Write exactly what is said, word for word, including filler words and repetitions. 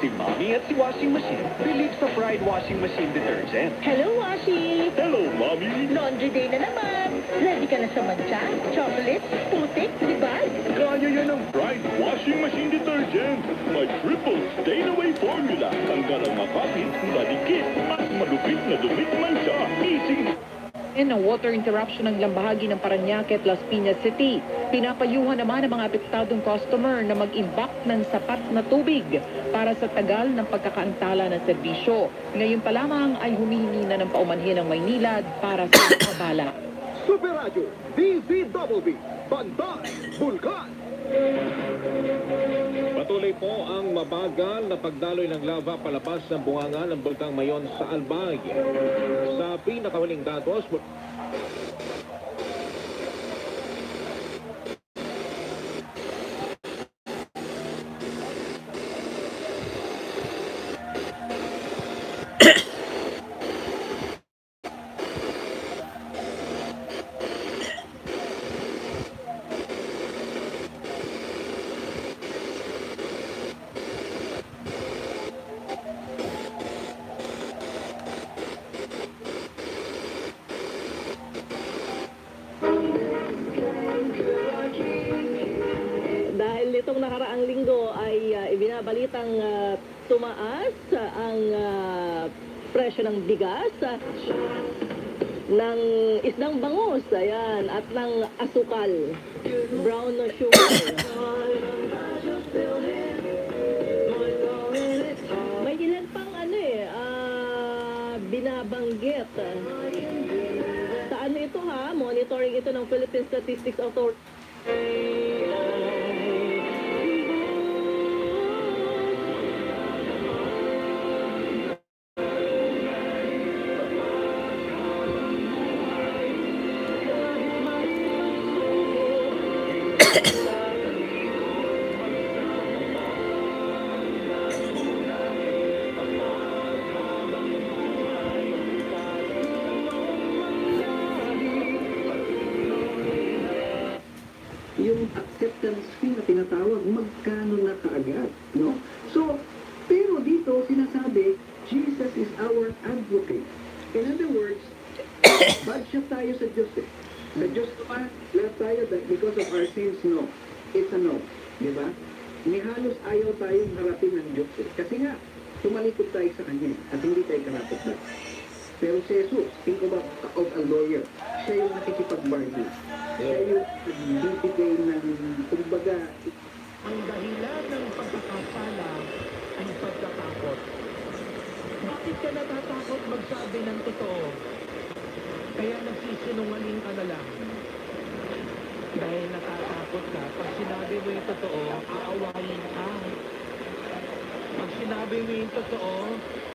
Si Mommy at si Washing Machine believe sa Pride Washing Machine Detergent. Hello, Washi! Hello, Mommy! Laundry day na naman. Ready ka na sa mancha, chocolate, putik, libag? Kaya yan ang Pride Washing Machine Detergent. May triple stain-away formula. Tanggal ang makapit, madikit, at malupit na dumit mancha. Easy! Ng water interruption ng ilang bahagi ng Parañaque at Las Piñas City. Pinapayuhan naman ang mga apektadong customer na mag-imbak ng sapat na tubig para sa tagal ng pagkakaantala ng serbisyo. Ngayon pa lamang ay humihingi na ng paumanhin ng Maynilad para sa kabala. Super Radio, D Z W, Bantay, Bulkan. Patuloy po ang mabagal na pagdaloy ng lava palabas ng bunganga ng Bulkang Mayon sa Albay. Sa pinakahuling datos, Dahil itong nakaraang linggo ay uh, ibinabalitang uh, tumaas uh, ang uh, presyo ng bigas, uh, ng isdang bangus, ayan, at ng asukal, brown sugar. May ilan pang ano eh, uh, binabanggit. Sa ano ito ha, monitoring ito ng Philippine Statistics Authority. Yung acceptance fee na tinatawag, magkano na kaagad, no? So, pero dito sinasabi, Jesus is our advocate. In other words, bad siya tayo sa Diyos eh. Sa Diyos naman, lahat tayo, because of our sins, no. It's a no. Di ba? Ni halos ayaw tayong harapin ng Diyos eh. Kasi nga, tumalikod tayo sa Kanya at hindi tayo karapat na. Pero si Jesus, think about of a lawyer. Siya yung nakikipag-bargain. Siya yung nagbibigay ng, kumbaga, Ang dahilan ng pagkakasala ay pagkatakot. Bakit ka natatakot magsabi ng totoo? Kaya nagsisinungaling ka na lang. Dahil natatakot ka, pag sinabi mo yung totoo, aawayin ka. Pag sinabi mo yung totoo,